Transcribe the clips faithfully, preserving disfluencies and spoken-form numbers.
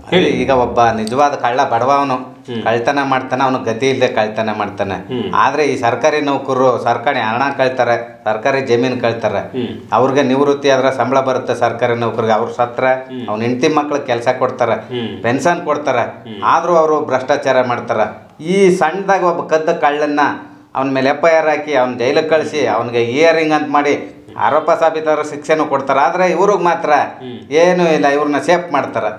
ಹೇಳಿ. ಈಗ ಒಬ್ಬ ನಿಜವಾದ ಕಳ್ಳ ಬಡವ, ಅವನು ಕಳ್ತನ ಮಾಡ್ತಾನೆ, ಅವನು ಗತಿ ಇಲ್ಲದೆ ಕಳ್ತನ ಮಾಡ್ತಾನೆ. ಆದ್ರೆ ಈ ಸರ್ಕಾರಿ ನೌಕರರು ಸರ್ಕಾರಿ ಹಣ ಕಳ್ತಾರೆ, ಸರ್ಕಾರಿ ಜಮೀನು ಕಳ್ತಾರೆ, ಅವ್ರಿಗೆ ನಿವೃತ್ತಿ ಆದ್ರೆ ಸಂಬಳ ಬರುತ್ತೆ ಸರ್ಕಾರಿ ನೌಕರಿಗೆ. ಅವ್ರು ಸತ್ರ ಅವ್ನ ಹೆಂಡತಿ ಮಕ್ಳಿಗೆ ಕೆಲಸ ಕೊಡ್ತಾರೆ, ಪೆನ್ಷನ್ ಕೊಡ್ತಾರೆ, ಆದ್ರೂ ಅವರು ಭ್ರಷ್ಟಾಚಾರ ಮಾಡ್ತಾರೆ. ಈ ಸಣ್ಣದಾಗ ಒಬ್ಬ ಕದ್ದ ಕಳ್ಳನ್ನ ಅವನ ಮೇಲೆ ಎಫ್ ಐ ಆರ್ ಹಾಕಿ ಅವ್ನ ಜೈಲಿಗೆ ಕಳಿಸಿ ಅವನಿಗೆ ಇಯರಿಂಗ್ ಅಂತ ಮಾಡಿ ಆರೋಪ ಸಾಬೀತಾದ್ರೆ ಶಿಕ್ಷೆನೂ ಕೊಡ್ತಾರೆ. ಆದ್ರೆ ಇವ್ರಿಗೆ ಮಾತ್ರ ಏನೂ ಇಲ್ಲ, ಇವ್ರನ್ನ ಸೇಫ್ ಮಾಡ್ತಾರೆ.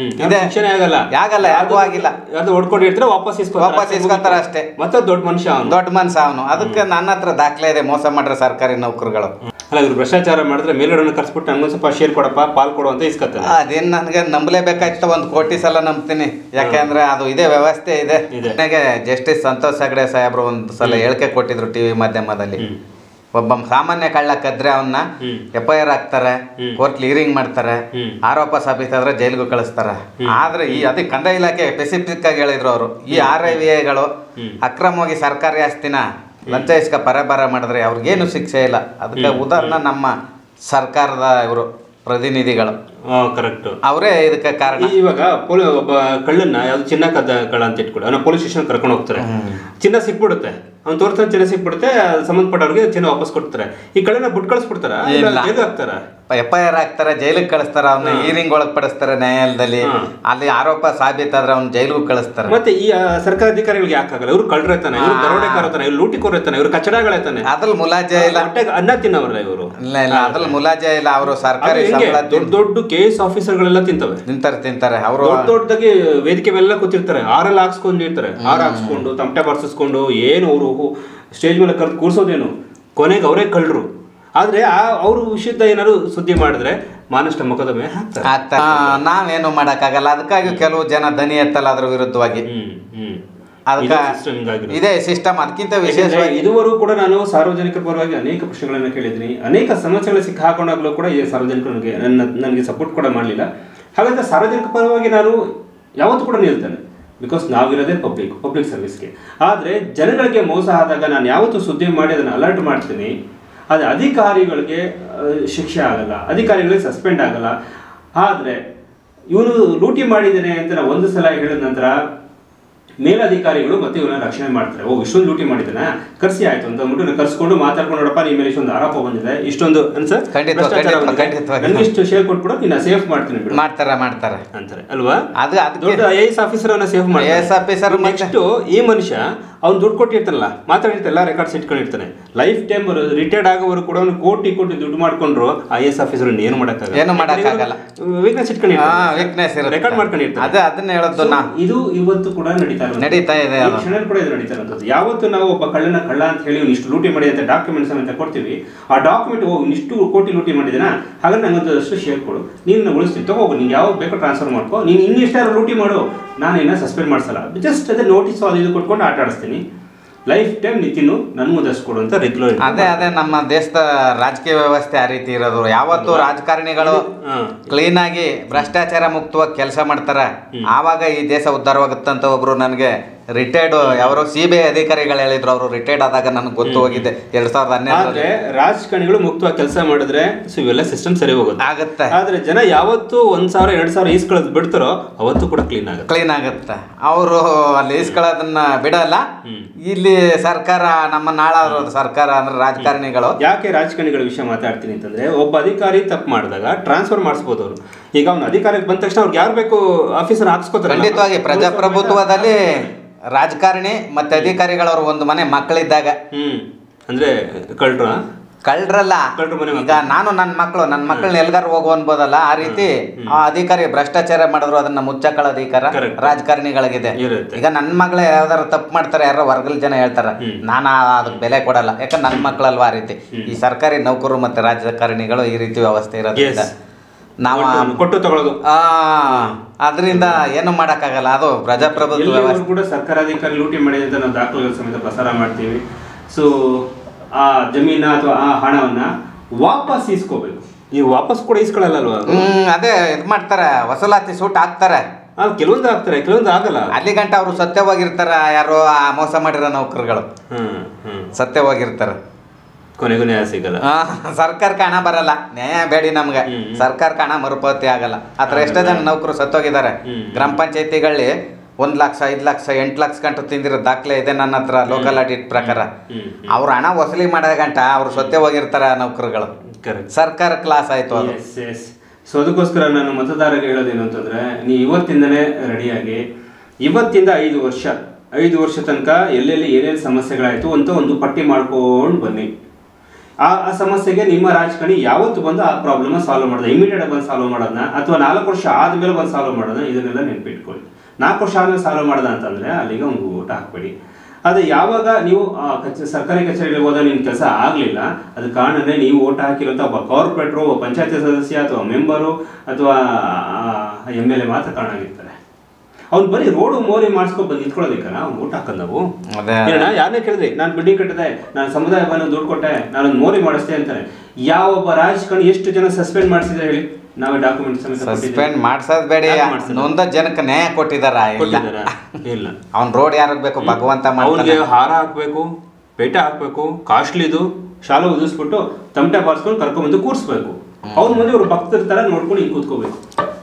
ಆಗಲ್ಲ ಆಗಲ್ಲ ಯಾರಿಗೂ ಆಗಿಲ್ಲ. ಅದು ಹೊಡ್ಕೊಂಡಿರ್ತಾರೆ, ವಾಪಸ್ ವಾಪಸ್ ಇಸ್ಕೊತಾರ ಅಷ್ಟೇ. ಮತ್ತೆ ದೊಡ್ಡ ಮನುಷ್ಯ ಅವನು, ದೊಡ್ಡ ಮನುಷ್ಯ ಅವನು. ಅದಕ್ಕೆ ನನ್ನ ಹತ್ರ ದಾಖಲೆ ಇದೆ, ಮೋಸ ಮಾಡ್ರೆ ಸರ್ಕಾರಿ ನೌಕರುಗಳು. ಅಲ್ಲ, ಇವ್ರು ಭ್ರಷ್ಟಾಚಾರ ಮಾಡಿದ್ರೆ ಮೇಲ್ಗಡೆ ಕರ್ಸ್ಬಿಟ್ಟು ನಮ್ಗೊಂದು ಸ್ವಲ್ಪ ಶೇರ್ ಕೊಡಪ್ಪ, ಪಾಲ್ ಕೊಡು ಅಂತ ಇಸ್ಕೊತಾರೆ. ಅದೇನು ನನಗೆ ನಂಬಲೇಬೇಕಾಯ್ತು, ಒಂದು ಕೋಟಿ ಸಲ ನಂಬ್ತೀನಿ. ಯಾಕೆಂದ್ರೆ ಅದು ಇದೇ ವ್ಯವಸ್ಥೆ ಇದೆ. ನನಗೆ ಜಸ್ಟಿಸ್ ಸಂತೋಷ್ ಹೆಗ್ಡೆ ಸಾಹೇಬ್ರು ಒಂದು ಸಲ ಹೇಳಿಕೆ ಕೊಟ್ಟಿದ್ರು ಟಿವಿ ಮಾಧ್ಯಮದಲ್ಲಿ. ಒಬ್ಬ ಸಾಮಾನ್ಯ ಕಳ್ಳ ಕದ್ರೆ ಅವನ್ನ ಎಫ್ ಐ ಆರ್ ಹಾಕ್ತಾರೆ, ಕೋರ್ಟ್ ಹಿಯರಿಂಗ್ ಮಾಡ್ತಾರೆ, ಆರೋಪ ಸಾಬೀತಾದ್ರೆ ಜೈಲಿಗೂ ಕಳಿಸ್ತಾರೆ. ಆದ್ರೆ ಈ ಅದಕ್ಕೆ ಕಂದಾಯ ಇಲಾಖೆ ಸ್ಪೆಸಿಫಿಕ್ ಆಗಿ ಹೇಳಿದ್ರು ಅವರು, ಈ ಆರ್ ಐ ವಿ ಐಗಳು ಅಕ್ರಮವಾಗಿ ಸರ್ಕಾರಿ ಆಸ್ತಿನ ಲಂಚ ಇಸ್ಕ ಪರಬಾರ ಮಾಡಿದ್ರೆ ಅವ್ರಿಗೇನು ಶಿಕ್ಷೆ ಇಲ್ಲ. ಅದಕ್ಕೆ ಉದಾಹರಣೆ ನಮ್ಮ ಸರ್ಕಾರದ ಇವರು ಪ್ರತಿನಿಧಿಗಳು ಕರೆಕ್ಟ್, ಅವರೇ ಇದಕ್ಕೆ ಕಾರಣ. ಇವಾಗ ಪೊಲೀಸ್ ಒಬ್ಬ ಕಳ್ಳನ್ನ ಯಾವ್ದು ಚಿನ್ನ ಕದ್ದ ಕಳ್ಳ ಅಂತ ಇಟ್ಕೊಳ್ಳಿ, ಅವನ ಪೊಲೀಸ್ ಸ್ಟೇಷನ್ ಕರ್ಕೊಂಡು ಹೋಗ್ತಾರೆ, ಚಿನ್ನ ಸಿಕ್ಬಿಡುತ್ತೆ, ಅವ್ನು ತೋರ್ಸ್ತಾನೆ ಚಿನ್ನ ಸಿಕ್ಬಿಡುತ್ತೆ, ಸಂಬಂಧಪಟ್ಟವ್ರಿಗೆ ಚಿನ್ನ ವಾಪಸ್ ಕೊಡ್ತಾರೆ. ಈ ಕಳ್ಳನ ಬಿಟ್ಟು ಕಳಿಸ್ಬಿಡ್ತಾರ, ಹಾಕ್ತಾರ, ಎಫ್ ಐ ಆರ್ ಹಾಕ್ತಾರೆ, ಜೈಲಿಗೆ ಕಳಿಸ್ತಾರ, ಅವನ್ನ ಹೀರಿಂಗ್ ಒಳಪಡಿಸ್ತಾರೆ ನ್ಯಾಯಾಲಯದಲ್ಲಿ. ಅಲ್ಲಿ ಆರೋಪ ಸಾಬೀತಾದ್ರೆ ಅವ್ನ ಜೈಲಿಗೂ ಕಳಿಸ್ತಾರೆ. ಮತ್ತೆ ಈ ಸರ್ಕಾರ ಅಧಿಕಾರಿಗಳಿಗೆ ಯಾಕಾಗಲ್ಲ? ಇವ್ರು ಕಳ್ಳರೈತಾನೆ, ಇವ್ರು ದರೋಡೆಕಾರತಾನೆ, ಇವ್ರು ಲೂಟಿಕೋರೈತಾನೆ, ಇವ್ರು ಕಚಡಗಳೈತಾನೆ, ಅದ್ರಲ್ಲಿ ಮುಲಾಜೆ ಇಲ್ಲ, ಅನ್ನ ತಿನ್ನವ್ರಲ್ಲ ಇವರು. ಇಲ್ಲ ಇಲ್ಲ ಅದ್ರಲ್ಲಿ ಮುಲಾಜೆ ಇಲ್ಲ. ಅವರು ಸರ್ಕಾರಿ ದೊಡ್ಡ ದೊಡ್ಡ ಕೆ ಎಸ್ ಆಫೀಸರ್ಗಳೆಲ್ಲ ತಿಂತವೆ, ತಿಂತಾರೆ ತಿಂತಾರೆ ಅವರು ದೊಡ್ಡ ದೊಡ್ಡದಾಗಿ ವೇದಿಕೆ ಮೇಲೆ ಕೂತಿರ್ತಾರೆ, ಆರಲ್ಲಿ ಹಾಕ್ಸ್ಕೊಂಡಿರ್ತಾರೆ, ಆರ್ ಹಾಕ್ಸ್ಕೊಂಡು ತಮಟೆ ಬರ್ಸಿಸ್ಕೊಂಡು ಏನು ಅವರು ಸ್ಟೇಜ್ ಮೇಲೆ ಕರೆದು ಕೂರ್ಸೋದೇನು, ಕೊನೆಗೆ ಅವರೇ ಕಳ್ಳರು. ಆದ್ರೆ ಆ ಅವ್ರ ವಿಷಯದ ಏನಾದ್ರು ಸುದ್ದಿ ಮಾಡಿದ್ರೆ ಮಾನಷ್ಟ ಮೊಕದ್ದಮೆ ಹಾಕ್ತಾರೆ. ನಾವೇನು ಮಾಡಕ್ಕಾಗಲ್ಲ. ಅದಕ್ಕಾಗಿ ಕೆಲವು ಜನ ದನಿ ಎತ್ತಲ್ಲ ಅದ್ರ ವಿರುದ್ಧವಾಗಿ. ಇದೇ ಸಿಸ್ಟಮ್. ಅದಕ್ಕಿಂತ ವಿಶೇಷವಾಗಿ ಇದುವರೆಗೂ ಕೂಡ ನಾನು ಸಾರ್ವಜನಿಕರ ಪರವಾಗಿ ಅನೇಕ ಪ್ರಶ್ನೆಗಳನ್ನ ಕೇಳಿದ್ದೀನಿ, ಅನೇಕ ಸಮಸ್ಯೆಗಳು ಸಿಕ್ಕ ಹಾಕೊಂಡಾಗ್ಲೂ ಕೂಡ ಈ ಸಾರ್ವಜನಿಕರು ನನಗೆ ನನ್ನ ನನಗೆ ಸಪೋರ್ಟ್ ಕೂಡ ಮಾಡಲಿಲ್ಲ. ಹಾಗಾದ್ರೆ ಸಾರ್ವಜನಿಕ ಪರವಾಗಿ ನಾನು ಯಾವತ್ತೂ ಕೂಡ ನಿಲ್ತೇನೆ, ಬಿಕಾಸ್ ನಾವಿರೋದೇ ಪಬ್ಲಿಕ್ ಪಬ್ಲಿಕ್ ಸರ್ವಿಸ್ಗೆ. ಆದರೆ ಜನಗಳಿಗೆ ಮೋಸ ಆದಾಗ ನಾನು ಯಾವತ್ತೂ ಸುದ್ದಿ ಮಾಡಿ ಅದನ್ನು ಅಲರ್ಟ್ ಮಾಡ್ತೀನಿ. ಆದರೆ ಅಧಿಕಾರಿಗಳಿಗೆ ಶಿಕ್ಷೆ ಆಗಲ್ಲ, ಅಧಿಕಾರಿಗಳಿಗೆ ಸಸ್ಪೆಂಡ್ ಆಗಲ್ಲ. ಆದರೆ ಇವನು ಲೂಟಿ ಮಾಡಿದ್ದೇನೆ ಅಂತ ನಾವು ಒಂದು ಸಲ ಹೇಳಿದ ನಂತರ ಮೇಲಧಿಕಾರಿಗಳು ಮತ್ತೆ ಇವನ್ನ ರಕ್ಷಣೆ ಮಾಡ್ತಾರೆ. ಓ ಇಷ್ಟೊಂದು ಲೂಟಿ ಮಾಡಿದ್ದಾನೆ, ಕರ್ಸಿ ಆಯ್ತು ಅಂತ ಅಂದ್ಬಿಟ್ಟು ಕರ್ಸ್ಕೊಂಡು ಮಾತಾಡ್ಕೊಂಡು, ನೋಡಪ್ಪ ನಿಮ್ಮ ಮೇಲೆ ಇಷ್ಟೊಂದು ಆರೋಪ ಬಂದಿದೆ, ಇಷ್ಟೊಂದು ನನಗೆ ಇಷ್ಟು ಶೇರ್ ಕೊಟ್ಬಿಡು, ನಿನ್ನ ಸೇಫ್ ಮಾಡ್ತೀನಿ ಮಾಡ್ತಾರೆ ಮಾಡ್ತಾರೆ ಅಂತಾರೆ ಅಲ್ವಾ? ಅದು ದೊಡ್ಡ ಐ ಎ ಎಸ್ ಆಫೀಸರ್ ಅವನ್ನ ಸೇಫ್ ಮಾಡಿ. ಎಸ್ ಆಫೀಸರ್ ನೆಕ್ಸ್ಟ್ ಈ ಮನುಷ್ಯ ಅವ್ನು ದುಡ್ಡು ಕೊಟ್ಟಿರ್ತಾನಲ್ಲ, ಮಾತಾಡಿರ್ತಾನಲ್ಲ, ರೆಕಾರ್ಡ್ಸ್ ಇಟ್ಕೊಂಡಿರ್ತಾನೆ, ಲೈಫ್ ಟೈಮ್ ರಿಟೈರ್ಡ್ ಆಗೋವರು ಕೂಡ ಅವ್ನು ಕೋಟಿ ಕೋಟಿ ದುಡ್ಡು ಮಾಡ್ಕೊಂಡ್ರು ಐ ಎಸ್ ಆಫೀಸರ್ ಏನು ಮಾಡಕ್ಕಾಗಲ್ಲ, ಏನು ಮಾಡಕ್ಕಾಗಲ್ಲ. ವೀಕ್ನೆಸ್ ಇಟ್ಕೊಂಡಿರ್ತಾನೆ, ವೀಕ್ನೆಸ್ ರೆಕಾರ್ಡ್ ಮಾಡ್ಕೊಂಡಿರ್ತಾನೆ. ಅದೇ ಅದನ್ನ ಹೇಳೋದು ನಾ. ಇದು ಇವತ್ತು ಕೂಡ ನಡೀತಾ ನಡೀತಾ ಇದೆ, ಕ್ಷಣ ಕೂಡ ಇದು ನಡೀತಾ ಇರೋದು. ಯಾವತ್ತು ನಾವು ಒಬ್ಬ ಕಳ್ಳನ ಕಳ್ಳ ಅಂತ ಹೇಳಿ ಇಷ್ಟು ಲೂಟಿ ಮಾಡಿ ಅಂತ ಡಾಕ್ಯುಮೆಂಟ್ಸ್ ಅಂತ ಕೊಡ್ತೀವಿ, ಆ ಡಾಕ್ಯುಮೆಂಟ್ ಹೋಗಿ ಇಷ್ಟು ಕೋಟಿ ಲೂಟಿ ಮಾಡಿದೇನಾ, ಹಾಗಾದ್ರೆ ನಂಗೊಂದು ಅಷ್ಟು ಶೇರ್ ಕೊಡು, ನೀನು ಉಳಿಸ್ತೀನಿ, ತಗೋಗು, ನೀನು ಯಾವಾಗ ಬೇಕೋ ಟ್ರಾನ್ಸ್ಫರ್ ಮಾಡ್ಕೋ, ನೀನು ಇನ್ನಿಷ್ಟಾರು ಲೂಟಿ ಮಾಡು, ನಾನು ಏನ ಸಸ್ಪೆಂಡ್ ಮಾಡಿಸಲ್ಲ, ಜಸ್ಟ್ ಅದೇ ನೋಟಿಸ್ ಅದು ಇದು ಕೊಟ್ಕೊಂಡು ಆಟ ಆಡಿಸ್ತೀನಿ, ಲೈಫ್ ಟೈಮ್ ನಿತಿನು ನನ್ ಮುದಸ್ಕೊಡು ಅಂತ ರೆಗ್ಯುಲರ್. ಅದೇ ಅದೇ ನಮ್ಮ ದೇಶದ ರಾಜಕೀಯ ವ್ಯವಸ್ಥೆ ಆ ರೀತಿ ಇರೋದು. ಯಾವತ್ತು ರಾಜಕಾರಣಿಗಳು ಕ್ಲೀನ್ ಆಗಿ ಭ್ರಷ್ಟಾಚಾರ ಮುಕ್ತವಾಗಿ ಕೆಲಸ ಮಾಡ್ತಾರೆ, ಆವಾಗ ಈ ದೇಶ ಉದ್ಧಾರವಾಗುತ್ತಂತ ಒಬ್ರು ನನಗೆ ರಿಟೈರ್ಡ್ ಯಾರೋ ಸಿ ಬಿ ಐ ಅಧಿಕಾರಿಗಳು ಹೇಳಿದ್ರು. ಅವರು ರಿಟೈರ್ಡ್ ಆದಾಗ ನನಗೆ ಗೊತ್ತು ಹೋಗಿದ್ದೆ ಎರಡ್ ಸಾವಿರದ ಹನ್ನೆರಡು. ರಾಜಕಾರಣಿಗಳು ಮುಕ್ತವಾಗಿ ಕೆಲಸ ಮಾಡಿದ್ರೆ ಸೊ ಇವೆಲ್ಲ ಸಿಸ್ಟಮ್ ಸರಿ ಹೋಗುತ್ತೆ ಆಗುತ್ತೆ. ಆದ್ರೆ ಜನ ಯಾವತ್ತು ಒಂದ್ ಸಾವಿರ ಎರಡ್ ಸಾವಿರ ಈಸ್ಕೊಳ್ಳೋದು ಬಿಡ್ತಾರೋ ಅವತ್ತು ಕೂಡ ಕ್ಲೀನ್ ಆಗುತ್ತೆ ಕ್ಲೀನ್ ಆಗುತ್ತೆ. ಅವರು ಅಲ್ಲಿ ಈಸ್ಕೊಳ್ಳೋದನ್ನ ಬಿಡಲ್ಲ. ಇಲ್ಲಿ ಸರ್ಕಾರ ನಮ್ಮ ನಾಳಾದ ಸರ್ಕಾರ ಅಂದ್ರೆ ರಾಜಕಾರಣಿಗಳು. ಯಾಕೆ ರಾಜಕಾರಣಿಗಳ ವಿಷಯ ಮಾತಾಡ್ತೀನಿ ಅಂತಂದ್ರೆ, ಒಬ್ಬ ಅಧಿಕಾರಿ ತಪ್ಪು ಮಾಡಿದಾಗ ಟ್ರಾನ್ಸ್ಫರ್ ಮಾಡಿಸ್ಬೋದು ಅವರು. ಈಗ ಅವ್ನ ಅಧಿಕಾರಕ್ಕೆ ಬಂದ ತಕ್ಷಣ ಅವ್ರಿಗೆ ಯಾರು ಬೇಕು ಆಫೀಸರ್ ಹಾಕ್ಸ್ಕೊತಾರೆ. ಖಂಡಿತವಾಗಿ ಪ್ರಜಾಪ್ರಭುತ್ವದಲ್ಲಿ ರಾಜಕಾರಣಿ ಮತ್ತೆ ಅಧಿಕಾರಿಗಳವ್ರು ಒಂದು ಮನೆ ಮಕ್ಕಳಿದ್ದಾಗ. ಹ್ಮ್ ಅಂದ್ರೆ ಕಳ್ರ ಕಳ್ರಲ್ಲ, ಈಗ ನಾನು ನನ್ನ ಮಕ್ಕಳು ನನ್ನ ಮಕ್ಕಳನ್ನ ಎಲ್ಗಾರು ಹೋಗು ಅನ್ಬೋದಲ್ಲ, ಆ ರೀತಿ ಆ ಅಧಿಕಾರಿ ಭ್ರಷ್ಟಾಚಾರ ಮಾಡಿದ್ರು ಅದನ್ನ ಮುಚ್ಚಕ್ಕಳ ಅಧಿಕಾರ ರಾಜಕಾರಣಿಗಳಿಗಿದೆ. ಈಗ ನನ್ನ ಮಗಳೇ ಯಾವ್ದಾರು ತಪ್ಪು ಮಾಡ್ತಾರೆ, ಯಾರೋ ವರ್ಗದ ಜನ ಹೇಳ್ತಾರೆ, ನಾನು ಅದಕ್ಕೆ ಬೆಲೆ ಕೊಡಲ್ಲ, ಯಾಕಂದ್ರೆ ನನ್ನ ಮಕ್ಕಳಲ್ವಾ. ಆ ರೀತಿ ಈ ಸರ್ಕಾರಿ ನೌಕರರು ಮತ್ತೆ ರಾಜಕಾರಣಿಗಳು ಈ ರೀತಿ ವ್ಯವಸ್ಥೆ ಇರೋದ್ರಿಂದ ನಾವು ಕೊಟ್ಟು ತಗೊಳ್ಳೋದು, ಆ ಅದರಿಂದ ಏನು ಮಾಡಕ್ಕಾಗಲ್ಲ. ಅದು ಪ್ರಜಾಪ್ರಭುತ್ವ ವ್ಯವಸ್ಥೆ ಕೂಡ. ಸರ್ಕಾರಾಧಿಕಾರಿ ಲೂಟಿ ಮಾಡಿದೆ ಅಂತ ನಾವು ದಾಖಲೆಗಳ ಸಮೇತ ಪ್ರಸಾರ ಮಾಡ್ತೀವಿ. ಸೊ ಆ ಜಮೀನ ಅಥವಾ ಆ ಹಣವನ್ನ ವಾಪಸ್ ಇಸ್ಕೋಬೇಕು. ನೀವು ವಾಪಸ್ ಕೂಡ ಇಸ್ಕೊಳ್ಳಲ್ಲ ಅಲ್ವಾ? ಹ್ಮ್ ಅದೇ ಇದು ಮಾಡ್ತಾರೆ, ವಸೂಲಾತಿ ಸೂಟ್ ಹಾಕ್ತಾರೆ. ಕೆಲವೊಂದು ಆಗ್ತಾರೆ, ಕೆಲವೊಂದು ಆಗಲ್ಲ. ಅಲ್ಲಿ ಗಂಟ ಅವರು ಸತ್ಯವಾಗಿರ್ತಾರ, ಯಾರೋ ಆ ಮೋಸ ಮಾಡಿರೋ ನೌಕರುಗಳು ಸತ್ಯವಾಗಿರ್ತಾರೆ. ಕೊನೆಗೂ ನ್ಯಾಯ ಸಿಗಲ್ಲ. ಸರ್ಕಾರಕ್ಕೆ ಹಣ ಬರಲ್ಲ, ನ್ಯಾಯ ಬೇಡಿ ನಮ್ಗೆ, ಸರ್ಕಾರಕ್ಕೆ ಹಣ ಮರುಪಾವತಿ ಆಗಲ್ಲ. ಆ ಥರ ಎಷ್ಟೋ ಜನ ನೌಕರು ಸತ್ತೋಗಿದ್ದಾರೆ. ಗ್ರಾಮ ಪಂಚಾಯತಿಗಳಲ್ಲಿ ಒಂದು ಲಕ್ಷ ಐದು ಲಕ್ಷ ಎಂಟು ಲಕ್ಷ ಗಂಟು ತಿಂದಿರೋ ದಾಖಲೆ ಇದೆ ನನ್ನ ಹತ್ರ ಲೋಕಲ್ ಆಡಿಟ್ ಪ್ರಕಾರ. ಅವ್ರ ಹಣ ವಸೂಲಿ ಮಾಡೋ ಗಂಟ ಅವ್ರು ಸತ್ತೇ ಹೋಗಿರ್ತಾರೆ ನೌಕರುಗಳು. ಸರ್ಕಾರಕ್ಕೆ ಲಾಸ್ ಆಯಿತು ಅದು. ಸೊ ಅದಕ್ಕೋಸ್ಕರ ನಾನು ಮತದಾರರಿಗೆ ಹೇಳೋದೇನು ಅಂತಂದರೆ, ನೀವು ಇವತ್ತಿಂದನೇ ರೆಡಿಯಾಗಿ ಇವತ್ತಿಂದ ಐದು ವರ್ಷ ಐದು ವರ್ಷ ತನಕ ಎಲ್ಲೆಲ್ಲಿ ಏನೇನು ಸಮಸ್ಯೆಗಳಾಯಿತು ಅಂತ ಒಂದು ಪಟ್ಟಿ ಮಾಡ್ಕೊಂಡು ಬನ್ನಿ. ಆ ಆ ಸಮಸ್ಯೆಗೆ ನಿಮ್ಮ ರಾಜಕಾರಣಿ ಯಾವತ್ತು ಬಂದು ಆ ಪ್ರಾಬ್ಲಮ್ ಸಾಲ್ವ್ ಮಾಡೋದು, ಇಮಿಡಿಯೇಟ್ ಬಂದು ಸಾಲ್ವ್ ಮಾಡೋದನ್ನ ಅಥವಾ ನಾಲ್ಕು ವರ್ಷ ಆದಮೇಲೆ ಬಂದು ಸಾಲ್ವ್ ಮಾಡೋದನ್ನ ಇದನ್ನೆಲ್ಲ ನೆನ್ಪಿಟ್ಕೊಳ್ಳಿ. ನಾಲ್ಕು ವರ್ಷ ಆದಮೇಲೆ ಸಾಲ್ವ್ ಮಾಡೋದ ಅಂತಂದರೆ ಅಲ್ಲಿಗೆ ಒಂದು ಊಟ ಹಾಕ್ಬೇಡಿ. ಅದು ಯಾವಾಗ ನೀವು ಕಚ ಸರ್ಕಾರಿ ಕಚೇರಿಯಲ್ಲಿ ಹೋದಾಗ ನಿಮ್ಮ ಕೆಲಸ ಆಗಲಿಲ್ಲ, ಅದು ಕಾರಣನೇ ನೀವು ಓಟ್ ಹಾಕಿರೋಂಥ ಒಬ್ಬ ಕಾರ್ಪೊರೇಟ್ರು, ಒಬ್ಬ ಪಂಚಾಯತಿ ಸದಸ್ಯ ಅಥವಾ ಮೆಂಬರು ಅಥವಾ ಎಮ್ ಎಲ್ ಎ ಮಾತ್ರ ಕಾರಣ ಆಗಿರ್ತಾರೆ. ಅವ್ನು ಬರೀ ರೋಡು ಮೋರಿ ಮಾಡಿಸ್ಕೊಂಡು ಬಂದು ನಿಂತ್ಕೊಳ್ಳೋದಕ್ಕಲ್ಲ ಅವ್ನು ಓಟ್ ಹಾಕೋದು. ನಾವು ಯಾರನ್ನೇ ಕೇಳಿದ್ರಿ, ನಾನು ಬಿಲ್ಡಿಂಗ್ ಕಟ್ಟಿದೆ, ನಾನು ಸಮುದಾಯ ಭವನ ದುಡ್ಡು ಕೊಟ್ಟೆ, ನಾನೊಂದು ಮೋರಿ ಮಾಡಿಸ್ತೆ ಅಂತಾರೆ. ಯಾವೊಬ್ಬ ರಾಜಕಾರಣಿ ಎಷ್ಟು ಜನ ಸಸ್ಪೆಂಡ್ ಮಾಡಿಸಿದ್ರೆ ಹೇಳಿ? ನಾವೇ ಡಾಕ್ಯುಮೆಂಟ್ ಸಸ್ಪೆಂಡ್ ಮಾಡ್ಸೋದು ಬೇಡ, ನೊಂದ ಜನಕ್ಕೆ ನ್ಯಾಯ ಕೊಟ್ಟಿದಾರ ಇಲ್ಲ. ಅವ್ನ ರೋಡ್ ಯಾರಿಗೆ ಬೇಕು ಭಗವಂತ, ಅವ್ನಿಗೆ ಹಾರ ಹಾಕ್ಬೇಕು, ಪೇಟೆ ಹಾಕ್ಬೇಕು, ಕಾಸ್ಟ್ಲಿದು ಶಾಲೆ ಉದಿಸ್ಬಿಟ್ಟು ತಮಟೆ ಬಾರಿಸ್ಕೊಂಡು ಕರ್ಕೊಂಡ್ಬಂದು ಕೂರಿಸ್ಬೇಕು. ಅವ್ರ ಮುಂದೆ ಇವ್ರು ಭಕ್ತರ ತರ ನೋಡ್ಕೊಂಡು ಹಿಂಗೆ ಕೂತ್ಕೋಬೇಕು.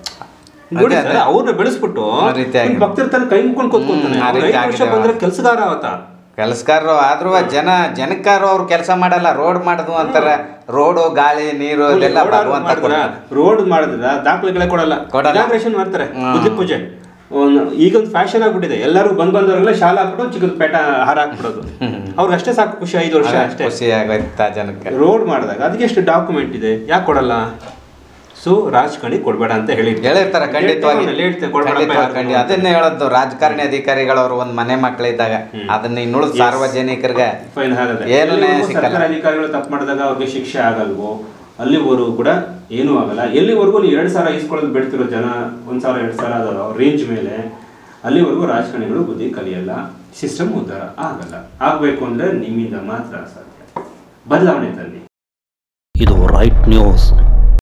ಅವ್ರನ್ನ ಬೆಳೆಸ್ಬಿಟ್ಟು ಭಕ್ತರ ತರ ಕೈ ಮುಕ್ಕೊಂಡು ಕೂತ್ಕೊಂತಾನೆ. ಬಂದ್ರೆ ಕೆಲಸಗಾರ ಅವತ್ತ ಕೆಲಸಗಾರರು ಆದ್ರೂ ಜನ ಜನಕ್ಕಾರು ಅವ್ರು ಕೆಲಸ ಮಾಡಲ್ಲ, ರೋಡ್ ಮಾಡುದು ಅಂತಾರೆ. ರೋಡು ಗಾಳಿ ನೀರು ಇದೆಲ್ಲ ಭಗವಂತ. ರೋಡ್ ಮಾಡಿದ್ರ ದಾಖಲೆಗಳೇ ಕೊಡಲ್ಲ, ಇನಾಗ್ರೇಷನ್ ಮಾಡ್ತಾರೆ, ಬುದ್ಧಿ ಪೂಜೆ. ಈಗ ಒಂದು ಫ್ಯಾಷನ್ ಆಗ್ಬಿಟ್ಟಿದೆ, ಎಲ್ಲರೂ ಬಂದ್ ಬಂದವರೆಲ್ಲ ಶಾಲೆ ಹಾಕ್ಬಿಟ್ಟು ಚಿಕ್ಕದ ಪೇಟ ಹಾರ ಹಾಕ್ಬಿಡೋದು. ಅವ್ರಿಗೆ ಅಷ್ಟೇ ಸಾಕು, ಖುಷಿ. ಐದು ವರ್ಷ ಅಷ್ಟೇ ಖುಷಿ ಆಗೋಯ್ತಾ ಜನಕ್ಕೆ. ರೋಡ್ ಮಾಡಿದಾಗ ಅದಕ್ಕೆ ಎಷ್ಟು ಡಾಕ್ಯುಮೆಂಟ್ ಇದೆ, ಯಾಕೆ ಕೊಡಲ್ಲ? ಸೊ ರಾಜಕಾರಣಿ ಕೊಡ್ಬೇಡ ಅಂತ ಹೇಳಿ ಹೇಳಿರ್ತಾರೆ ಖಂಡಿತವಾಗಿ. ಅದನ್ನೇ ಹೇಳೋದು, ರಾಜಕಾರಣಿ ಅಧಿಕಾರಿಗಳವರು ಒಂದ್ ಮನೆ ಮಕ್ಕಳಿದ್ದಾಗ ಅದನ್ನ ಇನ್ನುಳಿದ ಸಾರ್ವಜನಿಕರಿಗೆ ಫೈನ್ ಆಗಲ್ಲ. ಏನನ್ನೇ ಸಿಕ್ಕಲ್ಲ. ಅಧಿಕಾರಿಗಳು ತಪ್ಪು ಮಾಡಿದಾಗ ಅವ್ರಿಗೆ ಶಿಕ್ಷೆ ಆಗಲ್ವೋ ಅಲ್ಲಿವರೆಗೂ ಕೂಡ ಏನೂ ಆಗಲ್ಲ. ಎಲ್ಲಿವರೆಗೂ ನೀವು ಎರಡು ಸಾವಿರ ಇಸ್ಕೊಳ್ಳೋದು ಬಿಡ್ತಿರೋ ಜನ, ಒಂದ್ ಸಾವಿರ ಎರಡು ಸಾವಿರ ಅದರ ರೇಂಜ್ ಮೇಲೆ, ಅಲ್ಲಿವರೆಗೂ ರಾಜಕಾರಣಿಗಳು ಬುದ್ಧಿ ಕಲಿಯಲ್ಲ, ಸಿಸ್ಟಮ್ ಉದ್ಧಾರ ಆಗಲ್ಲ. ಆಗ್ಬೇಕು ಅಂದ್ರೆ ನಿಮ್ಮಿಂದ ಮಾತ್ರ ಸಾಧ್ಯ. ಬದಲಾವಣೆ ತನ್ನಿ. ಇದು ರೈಟ್ ನ್ಯೂಸ್.